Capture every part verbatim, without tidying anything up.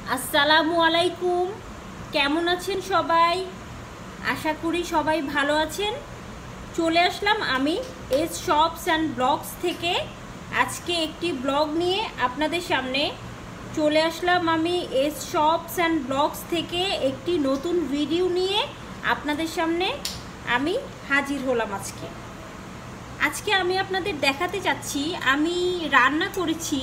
আসসালামু আলাইকুম, কেমন আছেন সবাই? আশা করি সবাই ভালো আছেন। চলে আসলাম আমি এস শপস অ্যান্ড ব্লগস থেকে। আজকে একটি ব্লগ নিয়ে আপনাদের সামনে চলে আসলাম আমি এস শপস অ্যান্ড ব্লগস থেকে একটি নতুন ভিডিও নিয়ে আপনাদের সামনে আমি হাজির হলাম। আজকে আজকে আমি আপনাদের দেখাতে চাচ্ছি আমি রান্না করেছি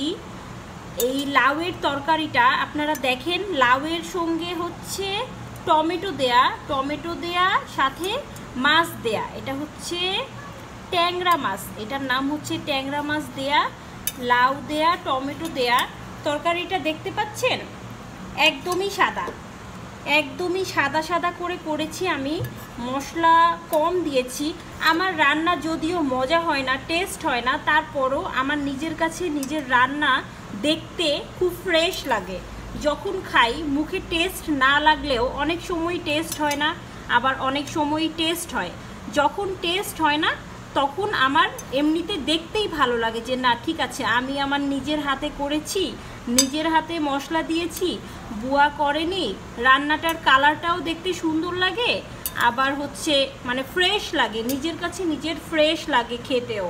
এই লাউয়ের তরকারিটা। আপনারা দেখেন, লাউয়ের সঙ্গে হচ্ছে টমেটো দেয়া, টমেটো দেয়া সাথে মাছ দেয়া। এটা হচ্ছে ট্যাংরা মাছ, এটার নাম হচ্ছে ট্যাংরা মাছ দেয়া, লাউ দেয়া, টমেটো দেয়া তরকারিটা দেখতে পাচ্ছেন। একদমই সাদা, একদমই সাদা সাদা করে করেছি আমি, মশলা কম দিয়েছি। আমার রান্না যদিও মজা হয় না, টেস্ট হয় না, তারপরও আমার নিজের কাছে নিজের রান্না দেখতে খুব ফ্রেশ লাগে। যখন খাই মুখে টেস্ট না লাগলেও অনেক সময় টেস্ট হয় না, আবার অনেক সময় টেস্ট হয়। যখন টেস্ট হয় না তখন আমার এমনিতে দেখতেই ভালো লাগে যে না, ঠিক আছে, আমি আমার নিজের হাতে করেছি, নিজের হাতে মশলা দিয়েছি, বুয়া করেনি, রান্নাটার কালারটাও দেখতে সুন্দর লাগে, আবার হচ্ছে মানে ফ্রেশ লাগে, নিজের কাছে নিজের ফ্রেশ লাগে খেতেও।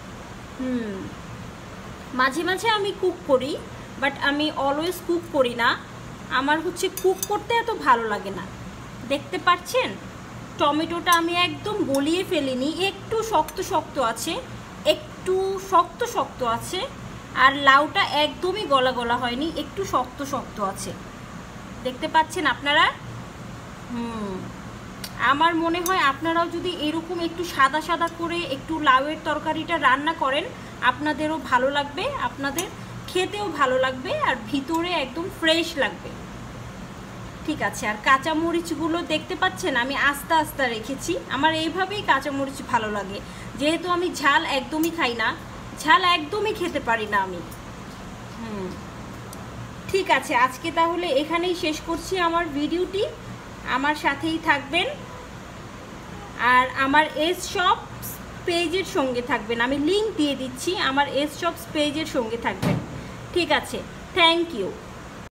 হুম মাঝে মাঝে আমি কুক করি, বাট আমি অলওয়েজ কুক করি না। আমার হচ্ছে কুক করতে এত ভালো লাগে না। দেখতে পাচ্ছেন টমেটোটা আমি একদম গলিয়ে ফেলিনি, একটু শক্ত শক্ত আছে, একটু শক্ত শক্ত আছে। আর লাউটা একদমই গলা গলা হয়নি, একটু শক্ত শক্ত আছে। দেখতে পাচ্ছেন আপনারা? হুম আমার মনে হয় আপনারাও যদি এরকম একটু সাদা সাদা করে একটু লাউয়ের তরকারিটা রান্না করেন, আপনাদেরও ভালো লাগবে, আপনাদের খেতেও ভালো লাগবে, আর ভিতরে একদম ফ্রেশ লাগবে। ঠিক আছে, আর কাঁচামরিচগুলো দেখতে পাচ্ছেন আমি আস্তে আস্তে রেখেছি। আমার এইভাবেই কাঁচামরিচ ভালো লাগে, যেহেতু আমি ঝাল একদমই খাই না, ঝাল একদমই খেতে পারি না আমি। হুম ঠিক আছে, আজকে তাহলে এখানেই শেষ করছি আমার ভিডিওটি। আমার সাথেই থাকবেন আর আমার এস শপস পেজের সঙ্গে থাকবেন। আমি লিংক দিয়ে দিচ্ছি, আমার এস শপস পেজের সঙ্গে থাকবেন। ঠিক আছে, থ্যাংক ইউ।